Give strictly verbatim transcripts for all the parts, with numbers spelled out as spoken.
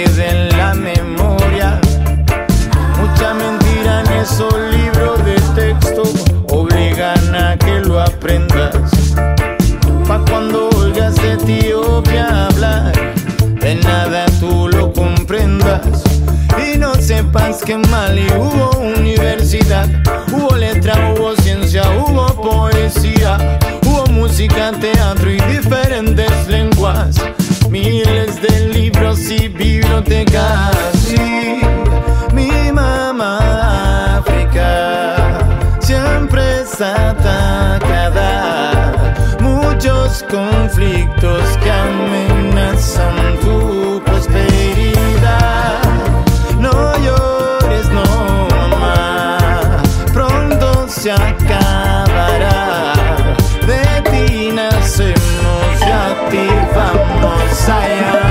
quede en la memoria. Mucha mentira en esos libros de texto, obligan a que lo aprendas. Pa' cuando oigas de Etiopía hablar, de nada tú lo comprendas. Y no sepas que en Mali hubo universidad, hubo letra, hubo ciencia, hubo poesía, hubo música, teatro y diferentes lenguas, miles de libros y bibliotecas. Sí, mi mamá África siempre está atacada, muchos conflictos que amenazan tu prosperidad. No llores, no mamá, pronto se acabará. De ti nacemos y a ti vamos allá.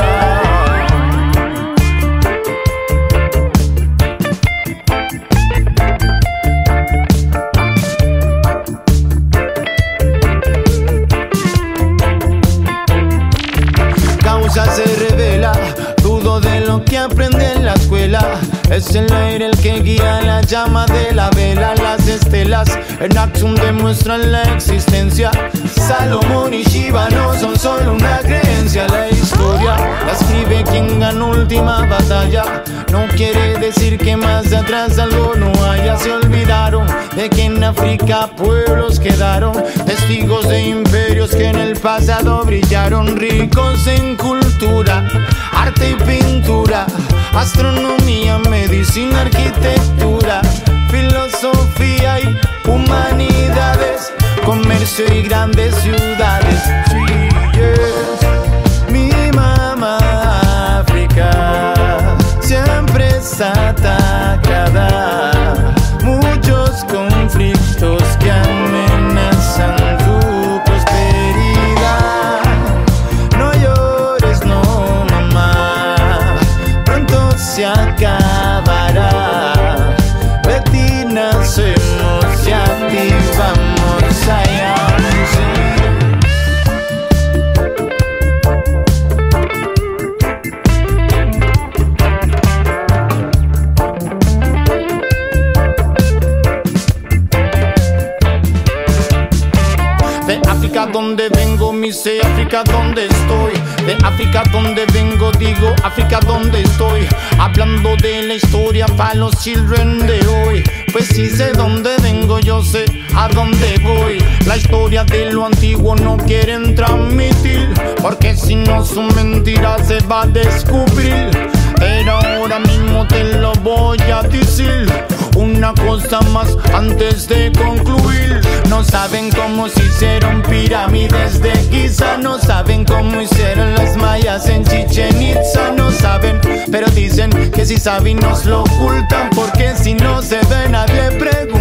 Causa se revela, dudo de lo que aprendí en la escuela. Es el aire el que guía la llama de la vela. Las estelas en Aksum demuestran la existencia. Salomón y Shiva no son solo una creencia. La historia la escribe quien ganó última batalla. No quiere decir que más de atrás algo no haya. Se olvidaron de que en África pueblos quedaron, testigos de imperios que en el pasado brillaron. Ricos en cultura, arte y pintura, astronomía, medicina, arquitectura, filosofía y humanidades, comercio y grandes ciudades. Sí, yes. Mi mamá África siempre está atacada, muchos conflictos que amenazan tu prosperidad. No llores, no mamá, pronto se acabará. De ti nacemos y a ti vamos allá. De África donde vengo, mi sé África donde estoy. De África donde vengo, digo África donde estoy. Hablando de la historia para los children de hoy. Pues si sé dónde vengo, yo sé a dónde voy. La historia de lo antiguo no quieren transmitir, porque si no su mentira se va a descubrir. Pero ahora mismo te lo voy a decir, una cosa más antes de concluir. No saben cómo se hicieron pirámides de Giza, no saben cómo hicieron las mayas en Chichen Itza, no saben, pero dicen que si saben nos lo ocultan, porque si no se ve nadie pregunta.